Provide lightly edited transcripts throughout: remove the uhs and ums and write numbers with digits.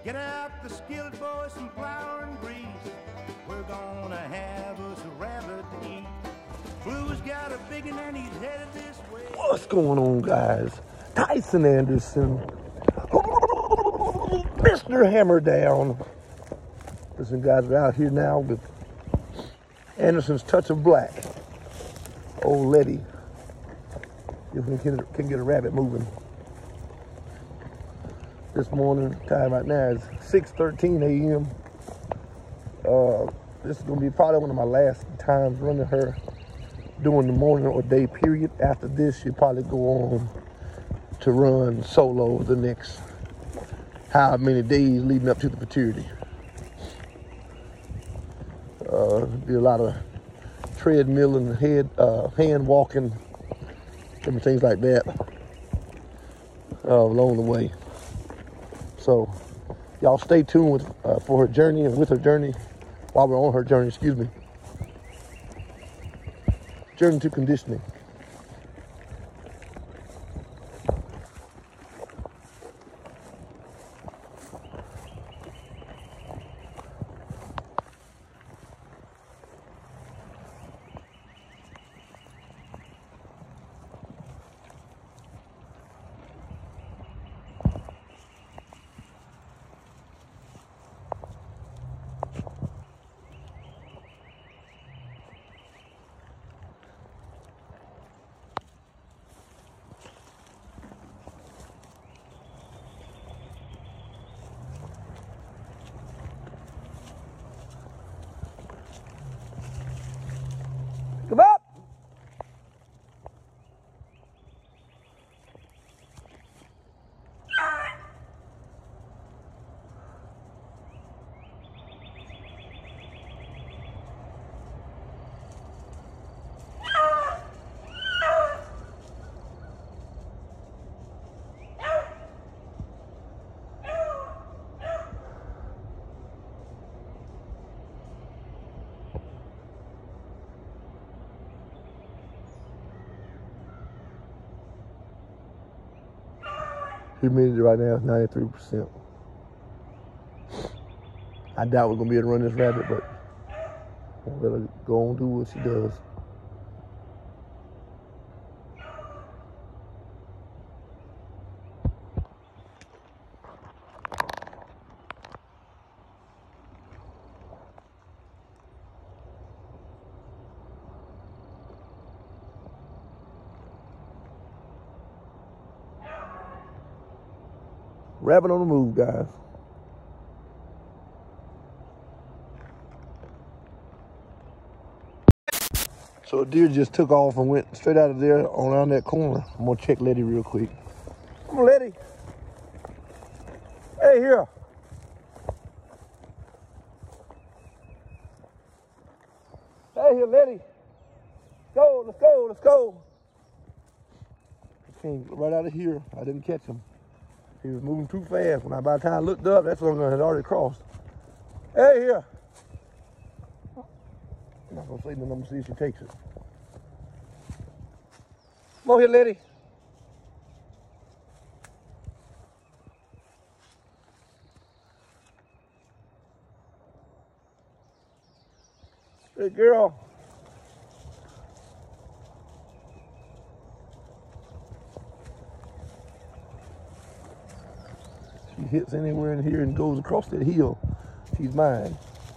Get out the skillet, boys, some flour and grease. We're gonna have us a rabbit to eat. Blue's got a big one and he's headed this way. What's going on, guys? Tyson Anderson, Mr. Hammer Down. Listen, guys, we're out here now with Anderson's Touch of Black. Old Letty. If we can get a rabbit moving. This morning, time right now is 6:13 a.m. This is going to be probably one of my last times running her during the morning or day period. After this, she'll probably go on to run solo the next how many days leading up to the maturity. Do a lot of treadmill and hand walking, different things like that along the way. So y'all stay tuned for her journey and with her journey while we're on her journey, journey to conditioning. Come up! Humidity right now is 93%. I doubt we're going to be able to run this rabbit, but I'm going to go on and do what she does. Rabbit on the move, guys. So a deer just took off and went straight out of there on around that corner. I'm gonna check Letty real quick. Come on, Letty. Hey, here. Hey, here, Letty. Go, let's go, let's go. He came right out of here. I didn't catch him. He was moving too fast. By the time I looked up, that's when I had already crossed. Hey, here. I'm not going to say nothing. I'm going to see if she takes it. Come on here, Letty. Hey, girl. She hits anywhere in here and goes across that hill. She's mine.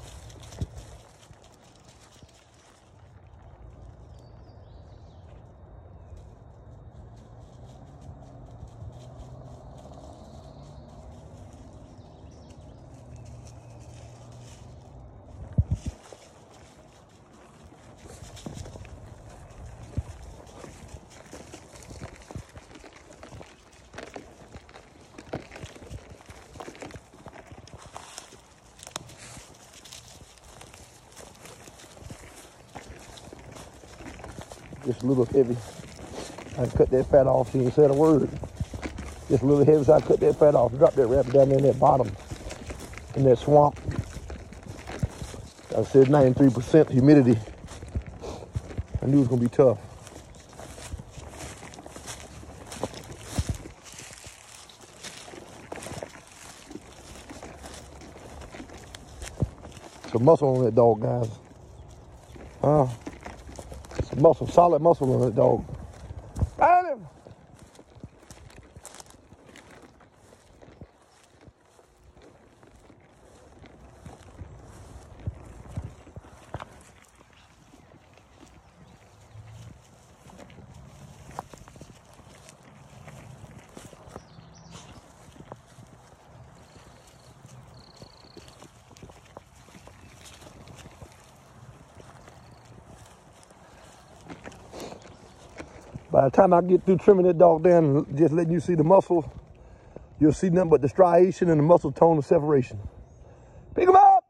Just a little heavy. I cut that fat off. She ain't said a word. Just a little heavy, so I cut that fat off. Drop that rabbit down there in that bottom, in that swamp. I said 93% humidity. I knew it was gonna be tough. some muscle on that dog, guys. Some muscle, solid muscle on that dog. Find him! By the time I get through trimming that dog down and just letting you see the muscle, you'll see nothing but the striation and the muscle tone of separation. Pick him up!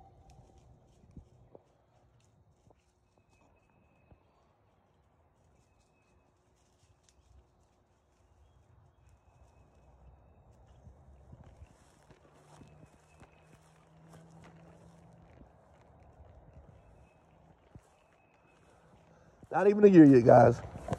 Not even a year yet, guys.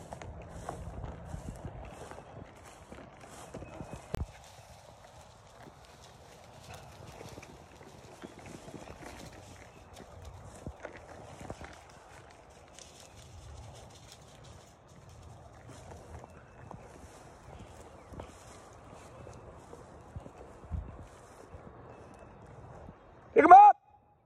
Pick him up!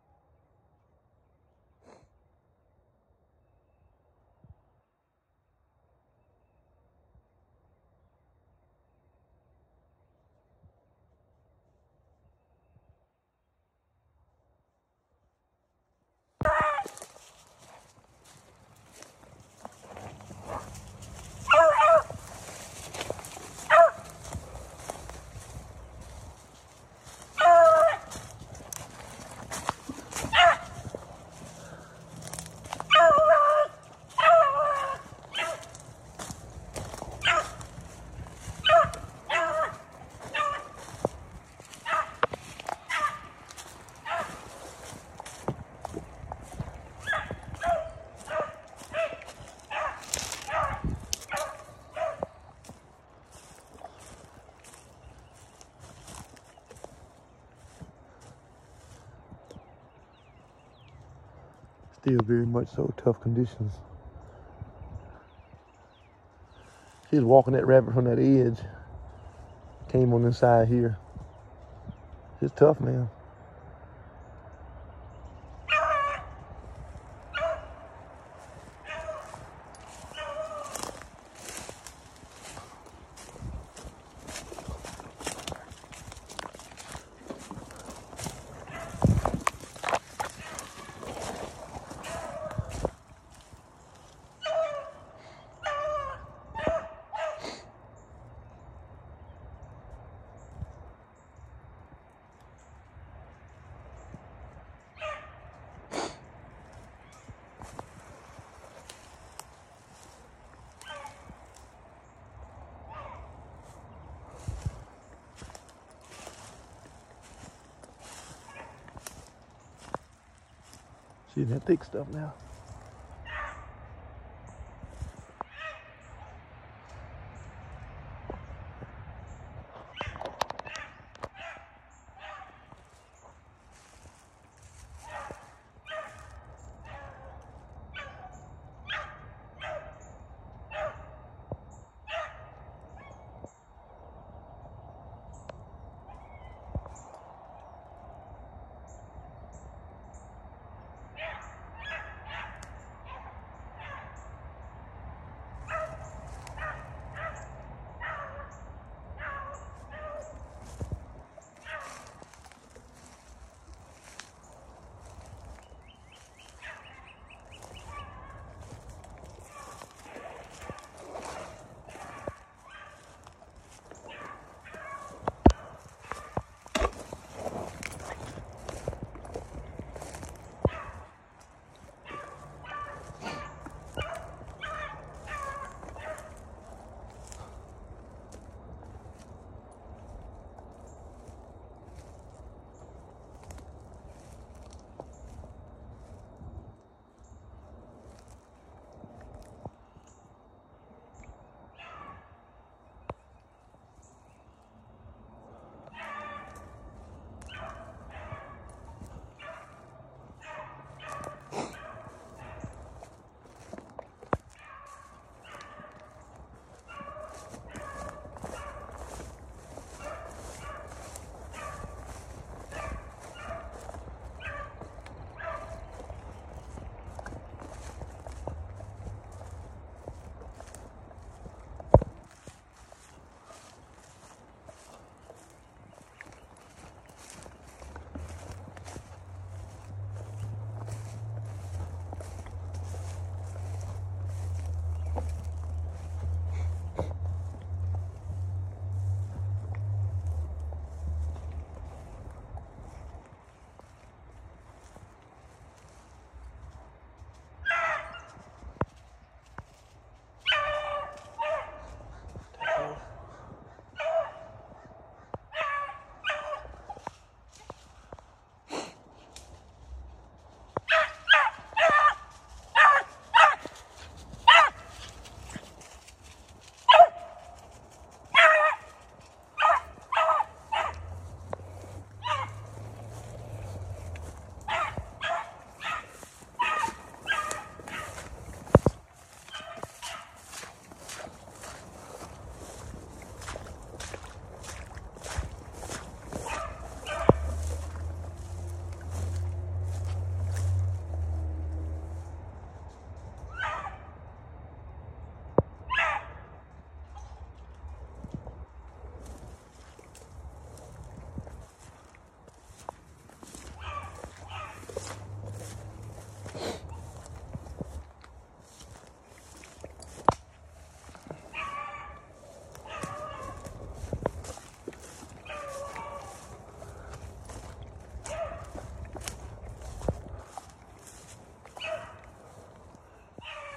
Still very much so tough conditions. She was walking that rabbit from that edge. Came on this side here. It's tough, man. See that thick stuff now.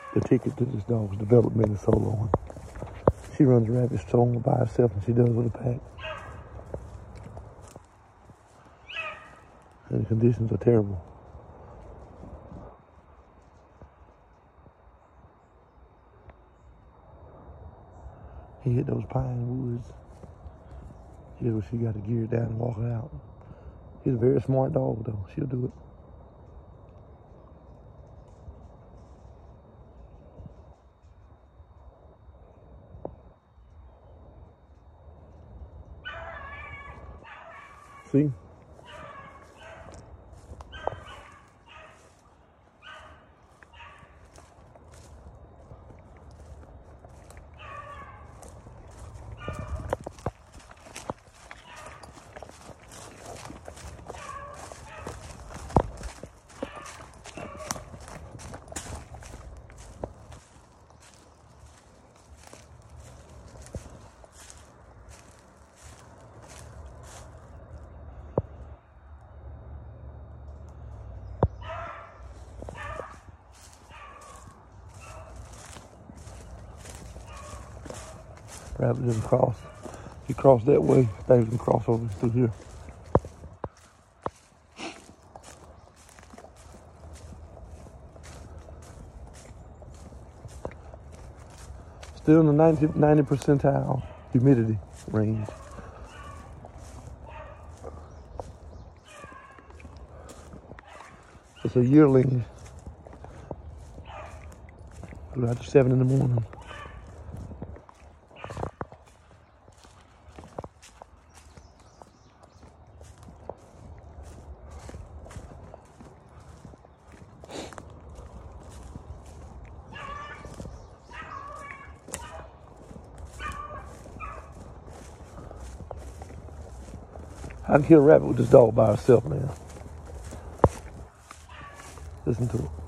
the ticket to this dog's development is solo one. She runs rabbit solo by herself and she does with a pack. And the conditions are terrible. He hit those pine woods. Here's where she got to gear it down and walk it out. She's a very smart dog though. She'll do it. See? Rabbit didn't cross. If he crossed that way, things can cross over through here. Still in the 90 percentile humidity range. It's a yearling. About 7 in the morning. I can kill a rabbit with this dog by herself, man. Listen to it.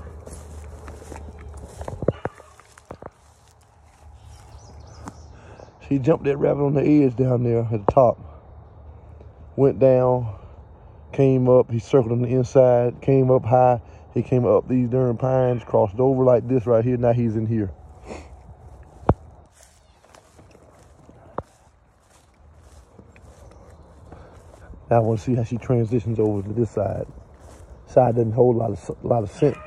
She jumped that rabbit on the edge down there at the top. Went down, came up, he circled on the inside, came up high, he came up these darn pines, crossed over like this right here, now he's in here. Now I want to see how she transitions over to this side. Side doesn't hold a lot of scent.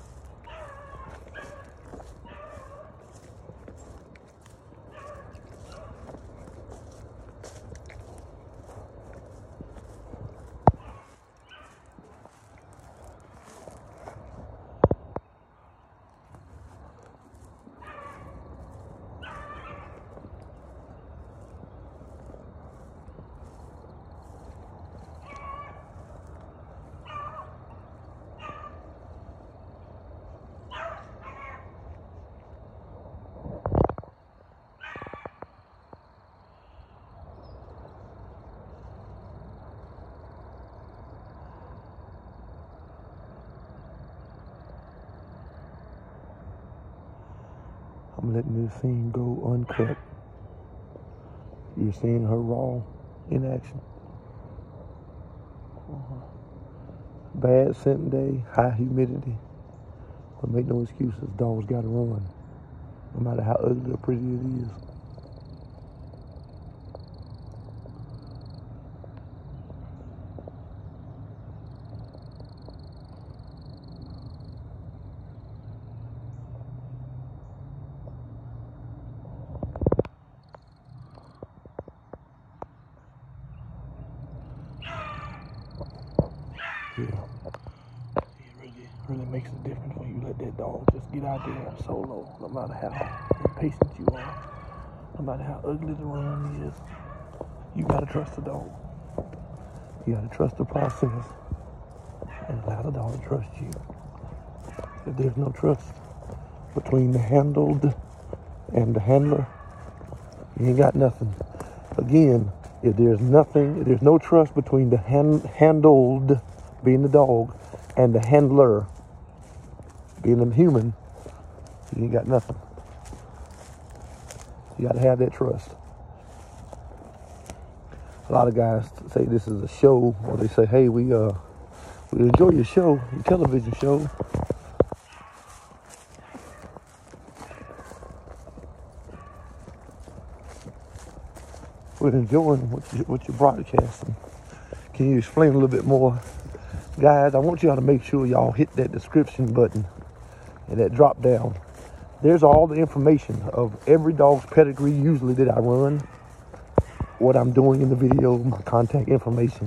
I'm letting this scene go uncut. You're seeing her raw in action. Bad scent day, high humidity. But make no excuses, dogs gotta run. No matter how ugly or pretty it is. Yeah. It really makes a difference when you let that dog just get out there solo, no matter how impatient you are, no matter how ugly the run is. You gotta trust the dog. You gotta trust the process and allow the dog to trust you. If there's no trust between the handled and the handler, you ain't got nothing. Again, if there's no trust between the handled, being the dog, and the handler, being the human, you ain't got nothing. You gotta have that trust. A lot of guys say this is a show, or they say, hey, we enjoy your show, your television show. we're enjoying what you're broadcasting. Can you explain a little bit more? Guys, I want y'all to make sure y'all hit that description button and that drop down. There's all the information of every dog's pedigree usually that I run, what I'm doing in the video, my contact information.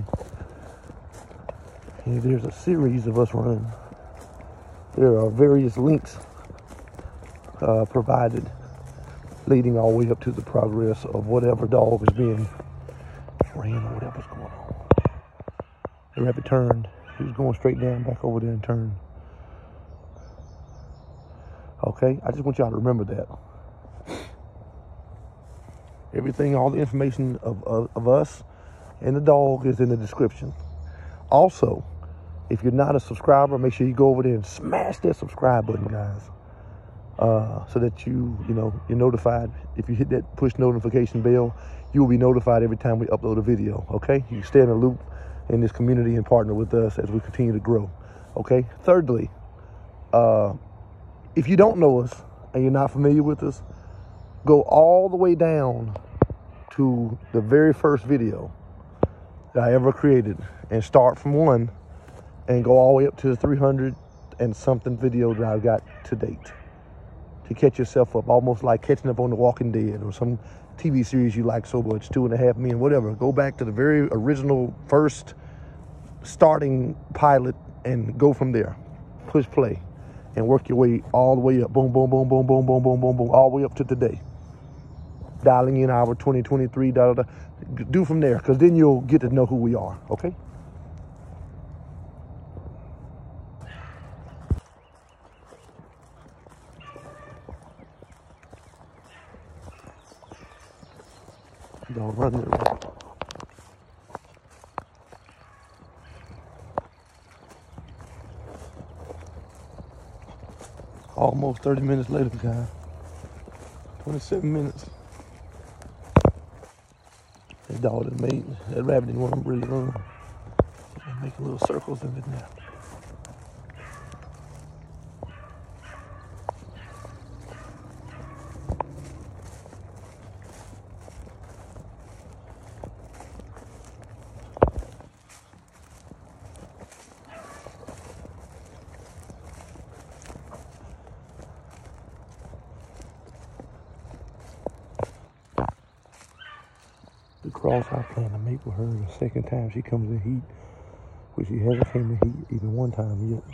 And there's a series of us running. There are various links provided leading all the way up to the progress of whatever dog is being ran or whatever's going on. The rabbit turned. He was going straight down, back over there and turned. Okay, I just want y'all to remember that. Everything, all the information of us and the dog is in the description. Also, if you're not a subscriber, make sure you go over there and smash that subscribe button, guys. So that you're notified. If you hit that push notification bell, you will be notified every time we upload a video, okay? You can stay in the loop in this community and partner with us as we continue to grow, okay? Thirdly, if you don't know us and you're not familiar with us, go all the way down to the very first video that I ever created and start from one and go all the way up to the 300 and something video that I've got to date, to catch yourself up, almost like catching up on The Walking Dead or some TV series you like so much, 2.5 Men, whatever. Go back to the very original first starting pilot and go from there. Push play and work your way all the way up. Boom, boom, boom, boom, boom, boom, boom, boom, boom, all the way up to today. Dialing in our 2023, do from there, because then you'll get to know who we are, okay? Dog running around. Almost 30 minutes later, guys. 27 minutes. That dog didn't make, that rabbit didn't want to really run. They're making little circles in it now. The cross I plan to make with her the second time she comes in heat, which she hasn't came in heat even one time yet.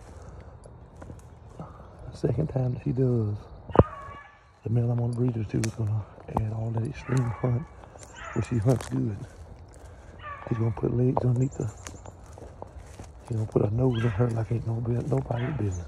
But the second time that she does, the male I'm on the breeders too is gonna add all that extreme hunt, where she hunts good. He's gonna put legs underneath her. He's gonna put a nose in her like ain't nobody's business.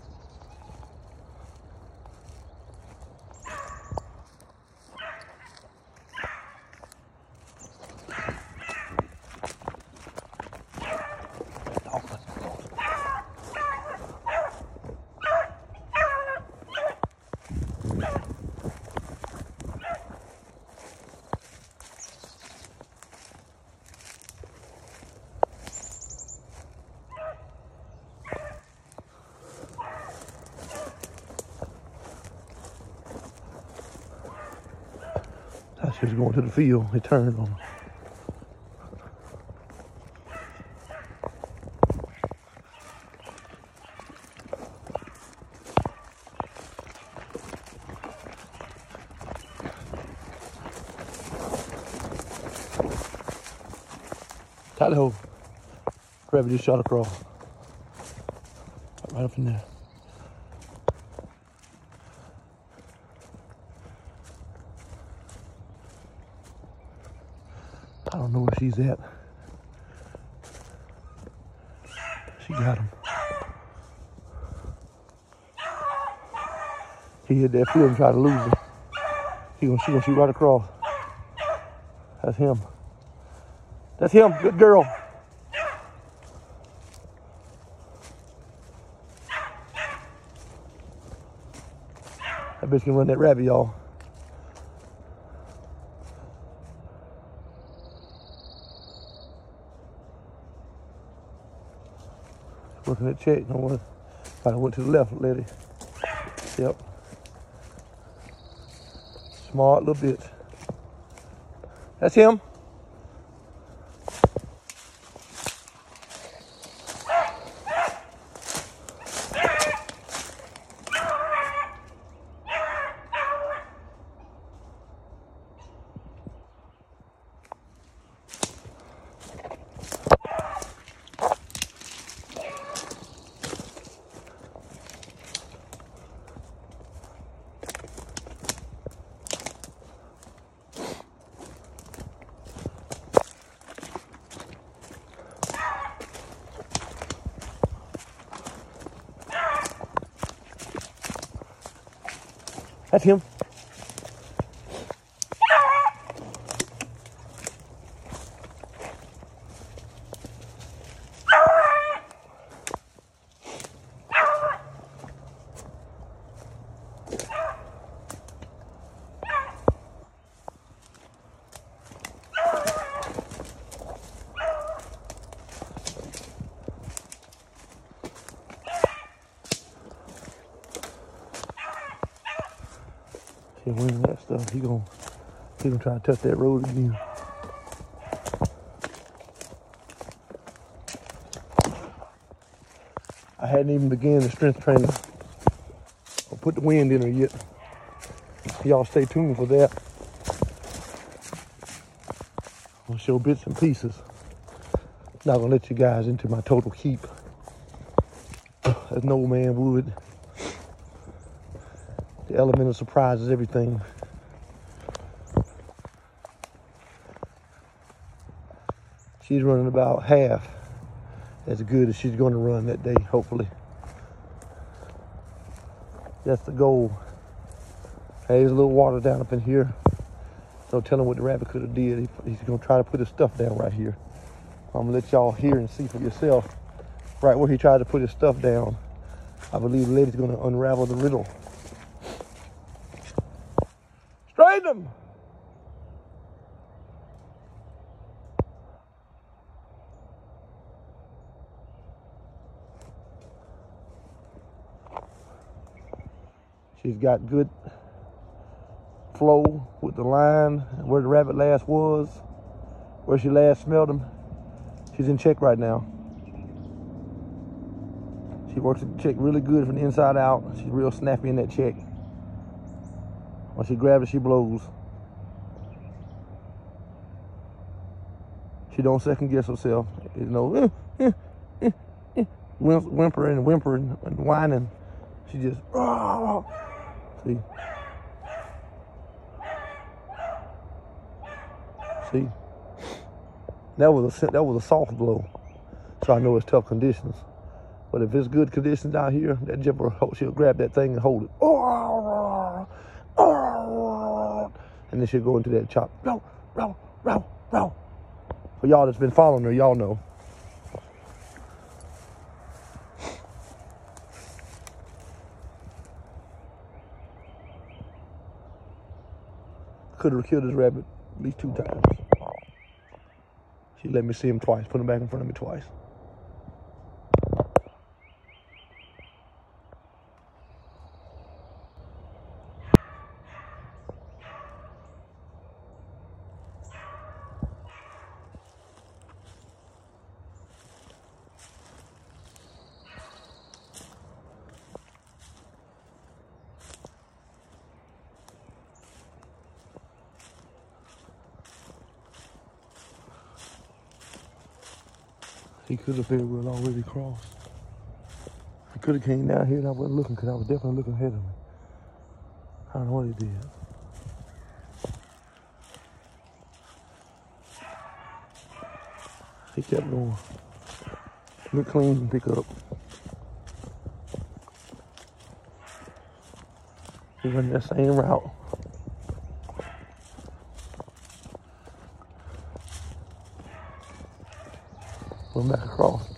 She was going to the field. It turned on her. Tally ho. Rabbit just shot across. Right up in there. I don't know where she's at. She got him. He hit that field and tried to lose him. She gonna shoot right across. That's him. That's him. Good girl. That bitch can run that rabbit, y'all. Looking at check, no one. I went to the left, lady. Yep. Smart little bitch. That's him. That's him. He'll win that stuff. He gonna try to touch that road again. I hadn't even begun the strength training or put the wind in her yet. Y'all stay tuned for that. I'll show bits and pieces. Not gonna let you guys into my total keep, as no man would. The element of surprise is everything. She's running about half as good as she's going to run that day, hopefully. That's the goal. Hey, there's a little water down up in here. No telling what the rabbit could have did. He's going to try to put his stuff down right here. I'm going to let y'all hear and see for yourself. Right where he tried to put his stuff down, I believe the lady's going to unravel the riddle. Straighten them! She's got good flow with the line, where the rabbit last was, where she last smelled him. She's in check right now. She works the check really good from the inside out. She's real snappy in that check. When she grabs it, she blows. She don't second guess herself. You know, whimpering and whining. She just, see. See, that was a soft blow, so I know it's tough conditions. But if it's good conditions out here, that jumper, she'll grab that thing and hold it. And then she'll go into that chop. Row, row, row, row. For y'all that's been following her, y'all know. Could have killed this rabbit at least 2 times. She let me see him twice, put him back in front of me twice. He could have very well already crossed. He could have came down here and I wasn't looking, because I was definitely looking ahead of him. I don't know what he did. He kept going. Look clean and pick up. He went that same route. Went back across.